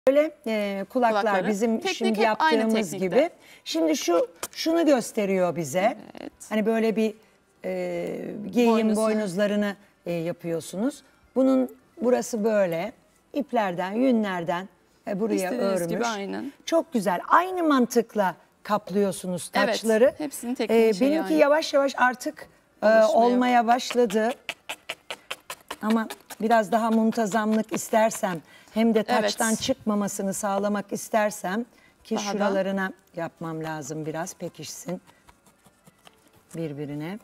Böyle kulaklar Kulakları. bizim Teknik şimdi hep aynı yaptığımız teknikte. gibi. Şimdi şunu gösteriyor bize. Evet. Hani böyle bir geyiğin Boynuzu. boynuzlarını yapıyorsunuz. Bunun burası böyle iplerden, yünlerden buraya İstediğiniz örmüş. gibi aynen. Çok güzel. Aynı mantıkla kaplıyorsunuz taçları. Evet, hepsinin tekniği şeyi benimki aynı. yavaş yavaş artık olmaya başladı. Ama biraz daha muntazamlık istersem hem de taçtan Evet. çıkmamasını sağlamak istersem ki Daha da. şuralarına yapmam lazım, biraz pekişsin birbirine.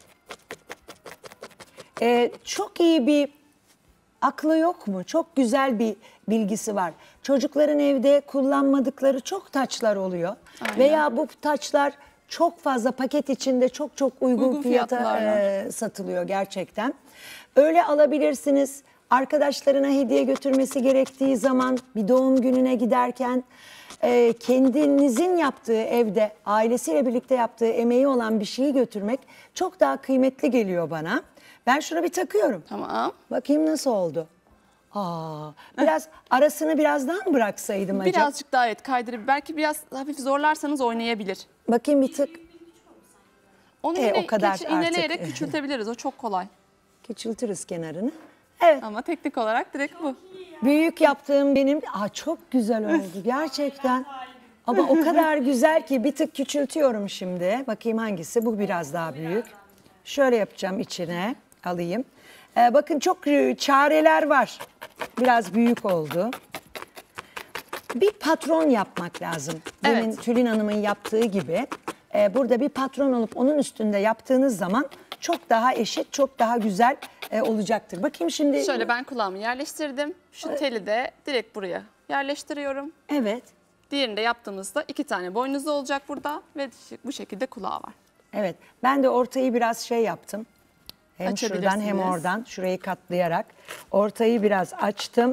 Çok iyi bir aklı yok mu? Çok güzel bir bilgisi var. Çocukların evde kullanmadıkları çok taçlar oluyor. Aynen. Veya bu taçlar çok fazla paket içinde çok uygun fiyata fiyatlarla. satılıyor gerçekten. Öyle alabilirsiniz. Arkadaşlarına hediye götürmesi gerektiği zaman bir doğum gününe giderken kendinizin yaptığı evde ailesiyle birlikte yaptığı emeği olan bir şeyi götürmek çok daha kıymetli geliyor bana. Ben şunu bir takıyorum. Tamam. Bakayım nasıl oldu. Biraz arasını biraz daha mı bıraksaydım acaba? Birazcık daha evet kaydırıp belki biraz hafif zorlarsanız oynayabilir. Bakayım bir tık. Onu yine o kadar ineleyerek artık. küçültebiliriz. O çok kolay. Küçültürüz kenarını. Evet. Ama teknik olarak direkt bu. Büyük yaptığım benim. Çok güzel oldu gerçekten. Ama o kadar güzel ki bir tık küçültüyorum şimdi. Bakayım hangisi? Bu biraz daha büyük. Şöyle yapacağım, içine alayım. Bakın çok çareler var. Biraz büyük oldu. Bir patron yapmak lazım. Demin Evet. Tülin Hanım'ın yaptığı gibi. Burada bir patron olup onun üstünde yaptığınız zaman çok daha eşit, çok daha güzel olacaktır. Bakayım şimdi. Şöyle ben kulağımı yerleştirdim. Şu teli de direkt buraya yerleştiriyorum. Evet. Diğerini de yaptığımızda 2 tane boynuzu olacak burada ve bu şekilde kulağı var. Evet. Ben de ortayı biraz şey yaptım. Hem şuradan hem Açabilirsiniz. oradan şurayı katlayarak ortayı biraz açtım.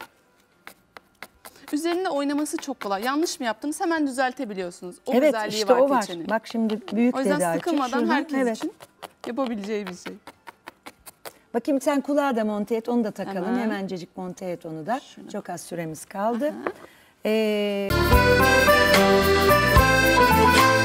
Üzerinde oynaması çok kolay. Yanlış mı yaptınız hemen düzeltebiliyorsunuz. O Evet, güzelliği işte var o var. keçinin. Bak şimdi büyük O dedi yüzden açık. sıkılmadan Şuradan, herkes evet. için yapabileceği bir şey. Bakayım sen kulağı da monte et, onu da takalım. Hemen. Hemencecik monte et onu da. Şunu. Çok az süremiz kaldı.